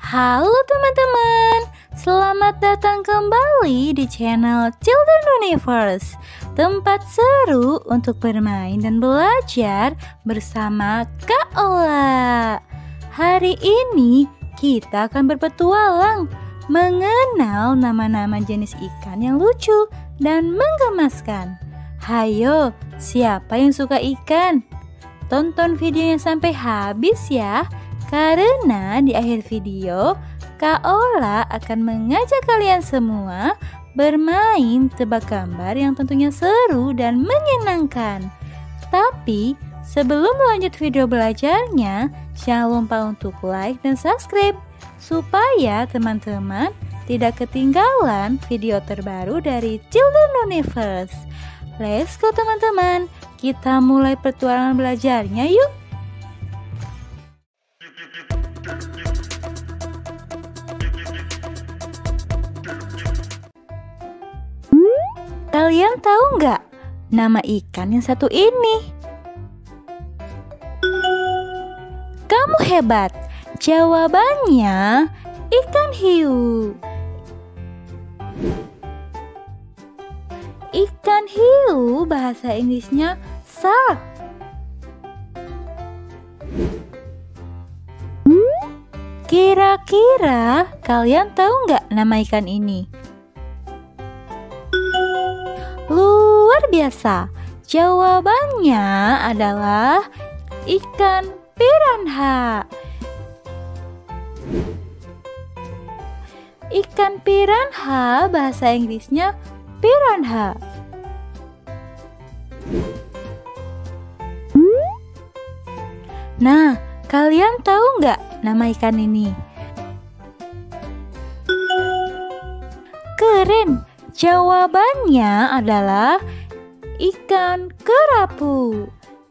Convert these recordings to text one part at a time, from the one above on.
Halo teman-teman, selamat datang kembali di channel Children Universe, tempat seru untuk bermain dan belajar bersama Kak Ola. Hari ini kita akan berpetualang mengenal nama-nama jenis ikan yang lucu dan menggemaskan. Hayo, siapa yang suka ikan? Tonton videonya sampai habis ya. Karena di akhir video, Kak Ola akan mengajak kalian semua bermain tebak gambar yang tentunya seru dan menyenangkan. Tapi sebelum lanjut video belajarnya, jangan lupa untuk like dan subscribe supaya teman-teman tidak ketinggalan video terbaru dari Children Universe. Let's go teman-teman, kita mulai petualangan belajarnya yuk. Kalian tahu nggak nama ikan yang satu ini? Kamu hebat. Jawabannya ikan hiu. Ikan hiu bahasa Inggrisnya shark. Kira-kira kalian tahu nggak nama ikan ini? Luar biasa. Jawabannya adalah ikan piranha. Ikan piranha bahasa Inggrisnya piranha. Nah, kalian tahu nggak nama ikan ini? Keren. Jawabannya adalah ikan kerapu.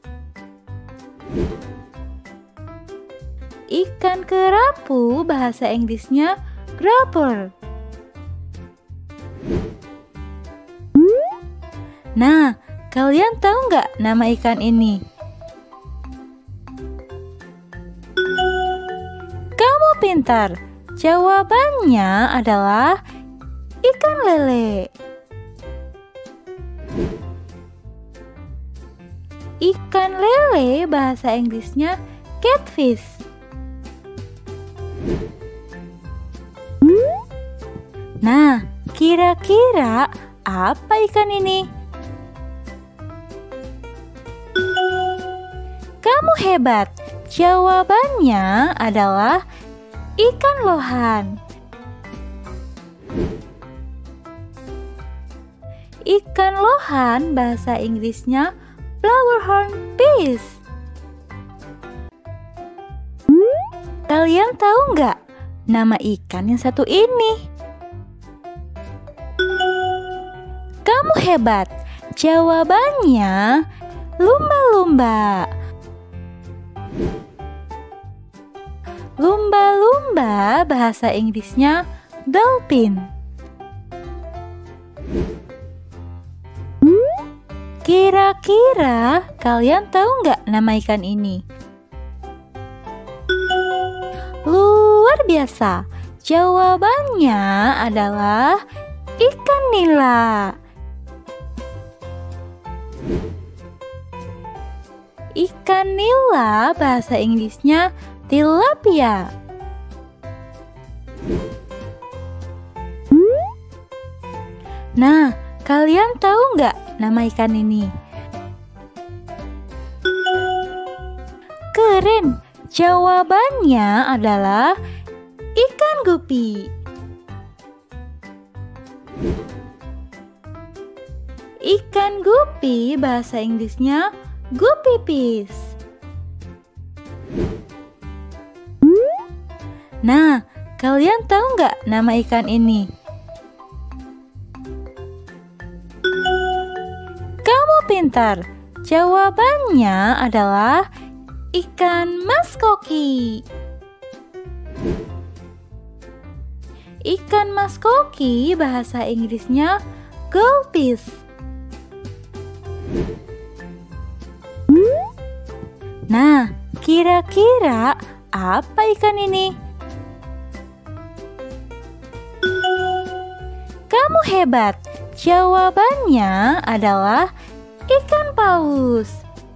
Ikan kerapu bahasa Inggrisnya grouper. Nah, kalian tahu nggak nama ikan ini? Kamu pintar. Jawabannya adalah ikan lele. Ikan lele bahasa Inggrisnya catfish. Nah, kira-kira apa ikan ini? Kamu hebat. Jawabannya adalah ikan lohan. Ikan lohan bahasa Inggrisnya flowerhorn fish. Kalian tahu nggak nama ikan yang satu ini? Kamu hebat. Jawabannya lumba-lumba. Lumba-lumba bahasa Inggrisnya dolphin. Kira-kira kalian tahu nggak nama ikan ini? Luar biasa. Jawabannya adalah ikan nila. Ikan nila bahasa Inggrisnya tilapia. Nah, kalian tahu nggak nama ikan ini? Keren. Jawabannya adalah ikan gupi. Ikan gupi bahasa Inggrisnya guppy fish. Nah, kalian tahu nggak nama ikan ini? Kamu pintar. Jawabannya adalah ikan maskoki. Ikan maskoki bahasa Inggrisnya goldfish. Nah, kira-kira apa ikan ini? hebat. Jawabannya adalah ikan paus.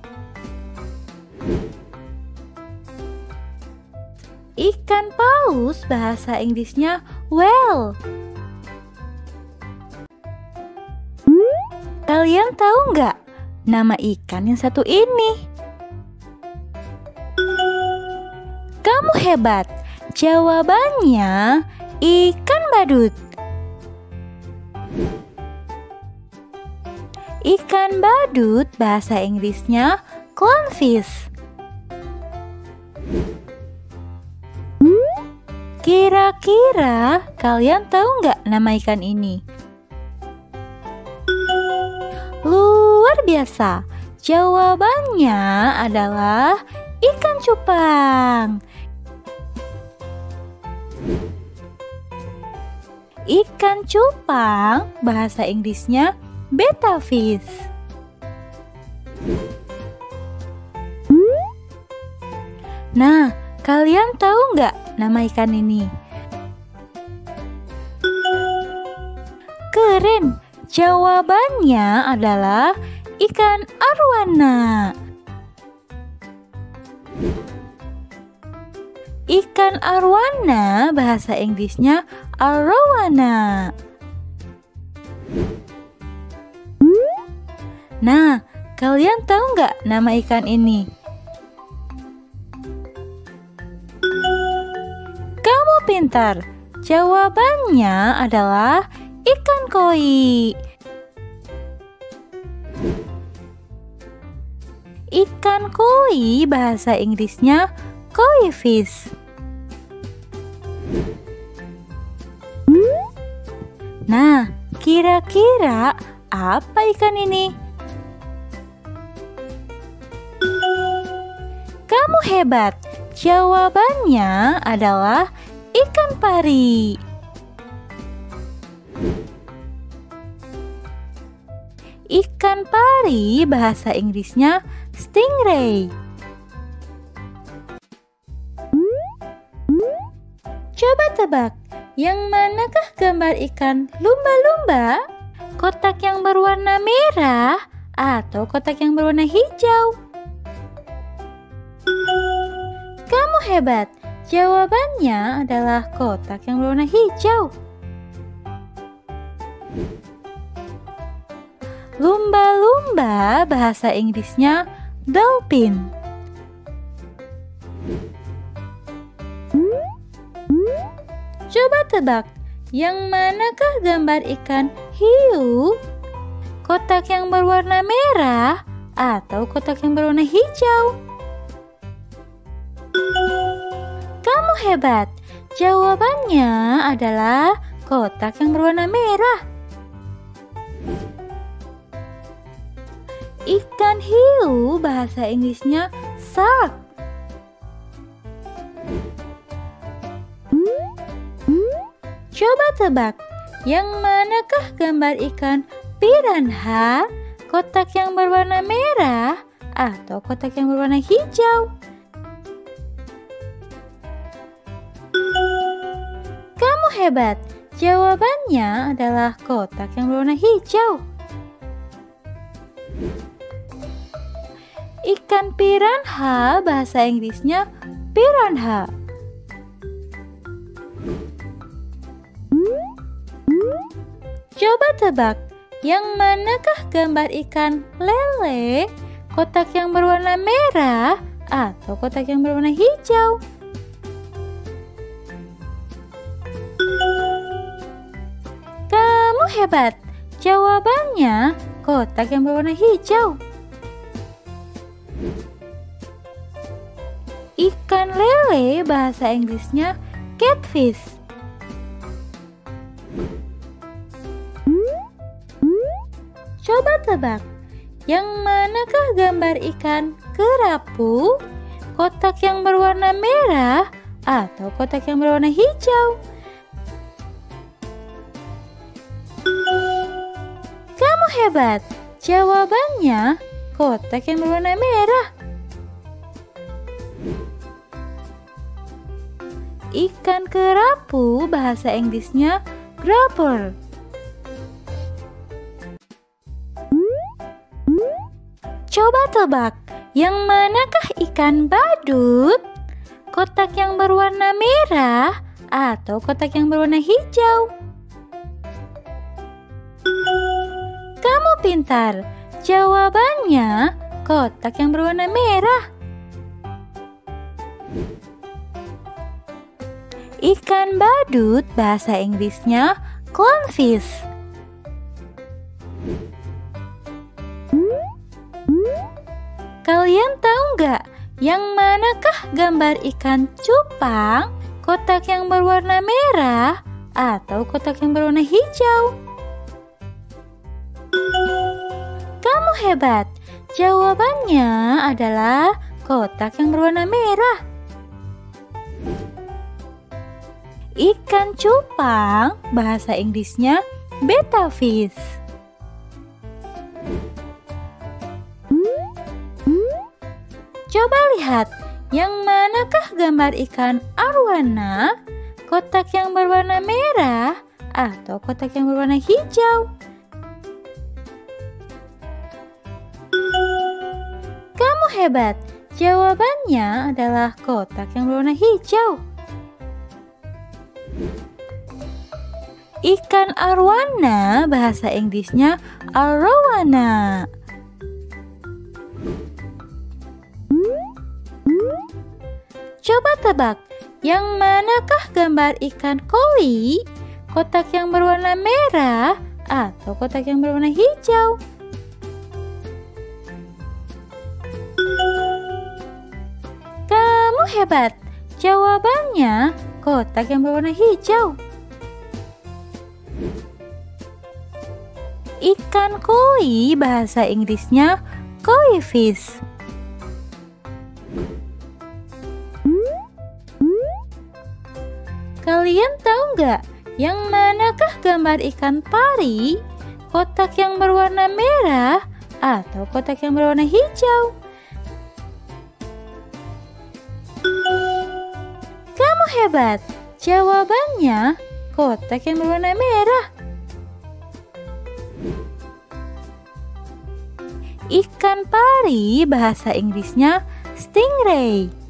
Ikan paus bahasa Inggrisnya whale. Kalian tahu nggak nama ikan yang satu ini? Kamu hebat. Jawabannya ikan badut. Ikan badut bahasa Inggrisnya clownfish. Kira-kira kalian tahu nggak nama ikan ini? Luar biasa. Jawabannya adalah ikan cupang. Ikan cupang bahasa Inggrisnya betta fish. Nah, kalian tahu nggak nama ikan ini? Keren. Jawabannya adalah ikan arwana. Ikan arwana bahasa Inggrisnya arowana. Nah, kalian tahu nggak nama ikan ini? Kamu pintar. Jawabannya adalah ikan koi. Ikan koi bahasa Inggrisnya koi fish. Nah, kira-kira apa ikan ini? Kamu hebat. Jawabannya adalah ikan pari. Ikan pari bahasa Inggrisnya stingray. Coba tebak, yang manakah gambar ikan lumba-lumba? Kotak yang berwarna merah atau kotak yang berwarna hijau? Kamu hebat. Jawabannya adalah kotak yang berwarna hijau. Lumba-lumba bahasa Inggrisnya dolphin. Coba tebak, yang manakah gambar ikan hiu? Kotak yang berwarna merah atau kotak yang berwarna hijau? Kamu hebat. Jawabannya adalah kotak yang berwarna merah. Ikan hiu bahasa Inggrisnya shark. Coba tebak, yang manakah gambar ikan piranha? Kotak yang berwarna merah atau kotak yang berwarna hijau? Kamu hebat. Jawabannya adalah kotak yang berwarna hijau. Ikan piranha bahasa Inggrisnya piranha. Coba tebak, yang manakah gambar ikan lele? Kotak yang berwarna merah atau kotak yang berwarna hijau? Kamu hebat. Jawabannya kotak yang berwarna hijau. Ikan lele bahasa Inggrisnya catfish. Coba tebak, yang manakah gambar ikan kerapu? Kotak yang berwarna merah atau kotak yang berwarna hijau? Kamu hebat. Jawabannya kotak yang berwarna merah. Ikan kerapu bahasa Inggrisnya grouper. Coba tebak, yang manakah ikan badut? Kotak yang berwarna merah atau kotak yang berwarna hijau? Kamu pintar. Jawabannya kotak yang berwarna merah. Ikan badut bahasa Inggrisnya clownfish. Kalian tahu nggak yang manakah gambar ikan cupang? Kotak yang berwarna merah atau kotak yang berwarna hijau? Kamu hebat. Jawabannya adalah kotak yang berwarna merah. Ikan cupang bahasa Inggrisnya betta fish. Coba lihat, yang manakah gambar ikan arwana? Kotak yang berwarna merah atau kotak yang berwarna hijau? Kamu hebat. Jawabannya adalah kotak yang berwarna hijau. Ikan arwana bahasa Inggrisnya arowana. Coba tebak, yang manakah gambar ikan koi? Kotak yang berwarna merah atau kotak yang berwarna hijau? Kamu hebat. Jawabannya kotak yang berwarna hijau. Ikan koi bahasa Inggrisnya koi fish. Kalian tahu nggak yang manakah gambar ikan pari? Kotak yang berwarna merah atau kotak yang berwarna hijau? Kamu hebat. Jawabannya kotak yang berwarna merah. Ikan pari bahasa Inggrisnya stingray.